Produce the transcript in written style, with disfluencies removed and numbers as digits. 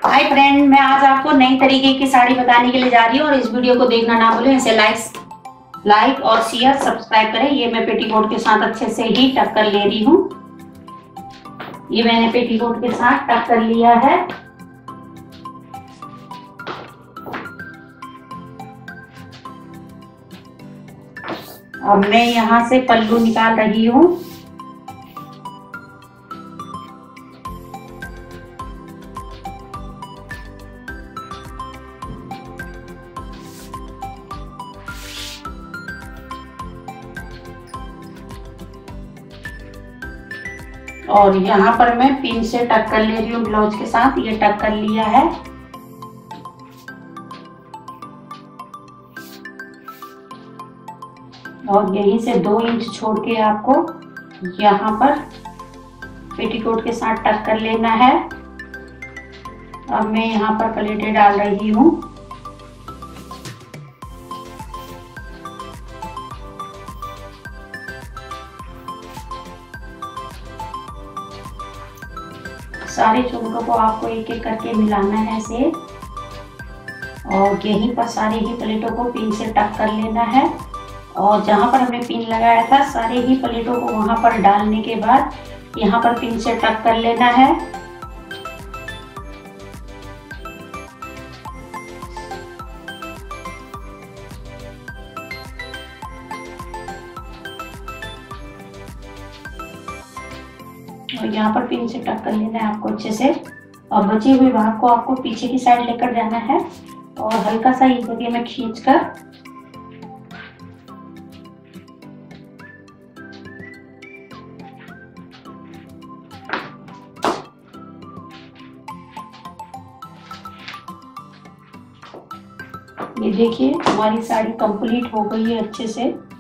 Hi friend, मैं आज आपको नई तरीके की साड़ी बताने के लिए जा रही हूँ और इस वीडियो को देखना ना भूलें। इसे लाइक और शेयर सब्सक्राइब करें। ये मैं पेटीकोट के साथ अच्छे से ही टक कर ले रही हूँ। ये मैंने पेटीकोट के साथ टक कर लिया है। अब मैं यहाँ से पल्लू निकाल रही हूँ। और यहाँ पर मैं पिन से टक कर ले रही हूँ ब्लाउज के साथ। ये टक कर लिया है। और यहीं से 2 इंच छोड़ के आपको यहाँ पर पेटीकोट के साथ टक कर लेना है। अब मैं यहाँ पर प्लेटें डाल रही हूँ। सारे चूड़ों को आपको एक एक करके मिलाना है ऐसे। और यहीं पर सारे ही प्लेटों को पिन से टक कर लेना है। और जहां पर हमने पिन लगाया था सारे ही प्लेटों को वहां पर डालने के बाद यहाँ पर पिन से टक कर लेना है। और यहाँ पर पिन से टक कर लेना है आपको अच्छे से। और बचे हुए भाग को आपको पीछे की साइड लेकर जाना है और हल्का सा इस जगह में खींचकर ये देखिए हमारी साड़ी कंप्लीट हो गई है अच्छे से।